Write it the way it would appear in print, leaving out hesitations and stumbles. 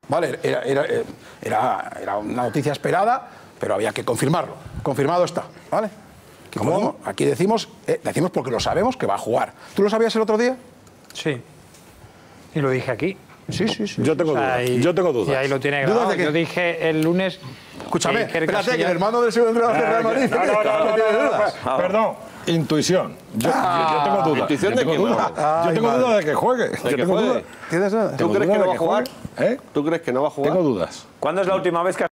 Vale, era una noticia esperada, pero había que confirmarlo. Confirmado está, ¿vale? ¿Cómo? Aquí decimos porque lo sabemos que va a jugar. ¿Tú lo sabías el otro día? Sí. Y lo dije aquí. Sí. Yo tengo dudas. Y ahí lo tiene grabado. ¿Dudas de qué? Yo dije el lunes... Escúchame, espérate, que el hermano del segundo entrenador de Real Madrid... No. Perdón, intuición. Yo tengo dudas. ¿Intuición de qué? Yo tengo dudas de que juegue. ¿De que juegue? ¿Tienes dudas? ¿Tú crees que no va a jugar? ¿Eh? ¿Tú crees que no va a jugar? Tengo dudas. ¿Cuándo es la última vez que